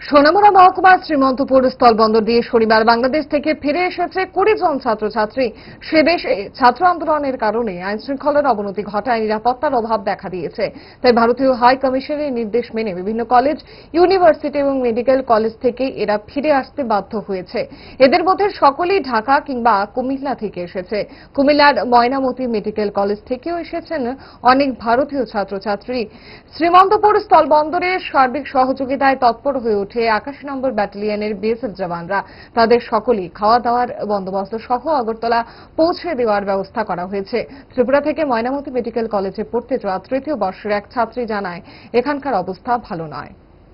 সোনামুড়া মহকুমার শ্রীমন্তপুর স্থলবন্দর দিয়ে শনিবার বাংলাদেশ থেকে ফিরে এসেছে 20 জন ছাত্রছাত্রী। সে দেশে ছাত্র আন্দোলনের কারণে আইনশৃঙ্খলার অবনতি ঘটায়, নিরাপত্তার অভাব দেখা দিয়েছে। তাই ভারতীয় হাই কমিশনের নির্দেশ মেনে বিভিন্ন কলেজ, ইউনিভার্সিটি এবং মেডিকেল কলেজ থেকে এরা ফিরে আসতে বাধ্য হয়েছে। এদের মধ্যে সকলেই ঢাকা কিংবা কুমিল্লা থেকে এসেছে। কুমিল্লার ময়নামতি মেডিকেল কলেজ থেকেও এসেছেন অনেক ভারতীয় ছাত্রছাত্রী। শ্রীমন্তপুর স্থলবন্দরের সার্বিক সহযোগিতায় তৎপর হয়ে ওঠে 81 নম্বর ব্যাটালিয়নের বিএসএফ জওয়ানরা। তাদের সকলেই খাওয়া দাওয়ার বন্দোবস্ত সহ আগরতলা পৌঁছে দেওয়ার ব্যবস্থা করা হয়েছে। ত্রিপুরা থেকে ময়নামতি মেডিকেল কলেজে পড়তে যাওয়া তৃতীয় বর্ষের এক ছাত্রী জানায়, এখানকার অবস্থা ভালো নয়।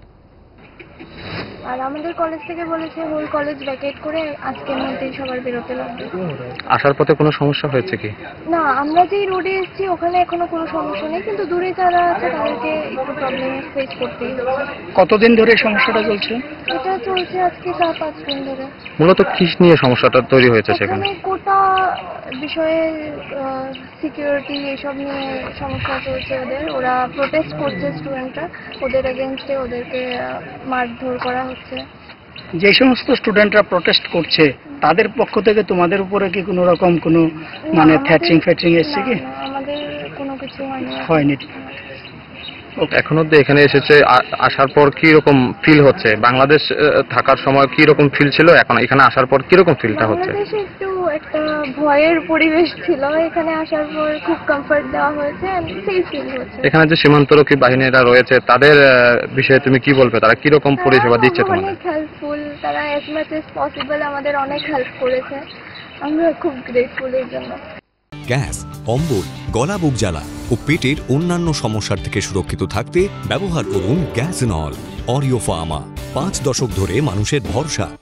আর আমাদের কলেজ থেকে বলেছে হোল কলেজ ভ্যাকেট করে আজকের মধ্যেই সবার বেরোতে লাগবে। আসার পথে কোনো সমস্যা হয়েছে কি? না, আমরা যেই রোডে এসেছি ওখানে এখনো কোনো সমস্যা নেই, কিন্তু দূরে যারা আছে তাদেরকে একটু প্রবলেম ফেস করতেই হচ্ছে। কতদিন ধরে এই সমস্যাটা চলছে? এটা চলছে আজকে 4-5 দিন ধরে। মূলত কি নিয়ে সমস্যাটা তৈরি হয়েছে সেখানে? কোটা বিষয়ে, সিকিউরিটি এসব নিয়ে সমস্যা চলছে ওদের। ওরা প্রোটেস্ট করছে স্টুডেন্টরা, ওদের এগেনস্টে ওদেরকে মারধর করা হচ্ছে। যে সমস্ত স্টুডেন্টরা প্রোটেস্ট করছে তাদের পক্ষ থেকে তোমাদের উপরে কি কোনো রকম কোনো মানে থ্রেটিং এসছে কি? আমাদের কোনো কিছু হয়নি। এখন অব্দি এখানে এসেছে, আসার পর কি রকম ফিল হচ্ছে? বাংলাদেশ থাকার সময় কি রকম ফিল ছিল, এখন এখানে আসার পর কি রকম ফিলটা হচ্ছে? বাংলাদেশে একটু একটা ভয়ের পরিবেশ ছিল, এখানে আসার পর খুব কমফর্ট দেওয়া হয়েছে, সেফ ফিল হচ্ছে। এখানে যে সীমান্তরক্ষী বাহিনীরা রয়েছে তাদের বিষয়ে তুমি কি বলবে? তারা কি রকম পরিষেবা দিচ্ছে তোমাদের? অনেক হেল্পফুল, তারা অ্যাজ মাচ অ্যাজ পসিবল আমাদের অনেক হেল্প করেছে। আমরা খুব গ্রেটফুল এর জন্য। গ্যাস, অম্বল, গলা বুক জ্বালা ও পেটের অন্যান্য সমস্যার থেকে সুরক্ষিত থাকতে ব্যবহার করুন গ্যাসনল। অরিও ফার্মা, 5 দশক ধরে মানুষের ভরসা।